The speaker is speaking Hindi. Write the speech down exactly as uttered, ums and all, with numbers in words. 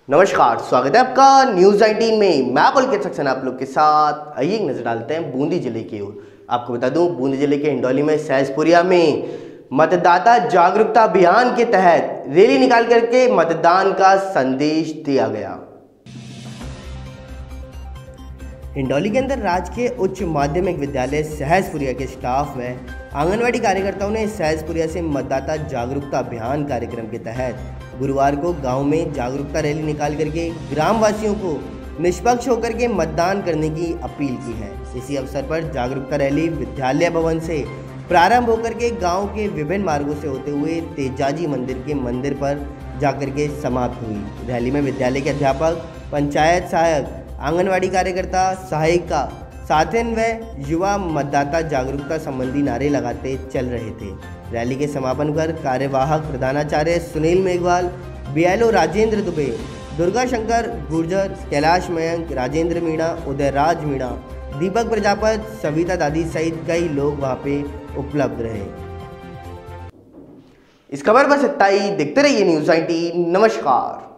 नमस्कार, स्वागत है आपका न्यूज नाइनटीन में। मैं पुलकित सक्सेना आप लोग के साथ। आइए एक नजर डालते हैं बूंदी जिले की ओर। आपको बता दूं, बूंदी जिले के इंडौली में सहसपुरिया में मतदाता जागरूकता अभियान के तहत रैली निकाल करके मतदान का संदेश दिया गया। इंडौली के अंदर राजकीय उच्च माध्यमिक विद्यालय सहसपुरिया के स्टाफ व आंगनवाड़ी कार्यकर्ताओं ने सहसपुरिया से मतदाता जागरूकता अभियान कार्यक्रम के तहत गुरुवार को गांव में जागरूकता रैली निकाल करके ग्रामवासियों को निष्पक्ष होकर के मतदान करने की अपील की है। इसी अवसर पर जागरूकता रैली विद्यालय भवन से प्रारंभ होकर के गांव के विभिन्न मार्गों से होते हुए तेजाजी मंदिर के मंदिर पर जाकर के समाप्त हुई। रैली में विद्यालय के अध्यापक, पंचायत सहायक, आंगनवाड़ी कार्यकर्ता, सहायिका, साथिन व युवा मतदाता जागरूकता संबंधी नारे लगाते चल रहे थे। रैली के समापन पर कार्यवाहक प्रधानाचार्य सुनील मेघवाल, बीएलओ राजेंद्र दुबे, दुर्गा शंकर गुर्जर, कैलाश मयंक, राजेंद्र मीणा, उदयराज मीणा, दीपक प्रजापति, सविता दादी सहित कई लोग वहां पे उपलब्ध रहे। इस खबर बस इतना ही। देखते रहिए न्यूज नाइनटीन। नमस्कार।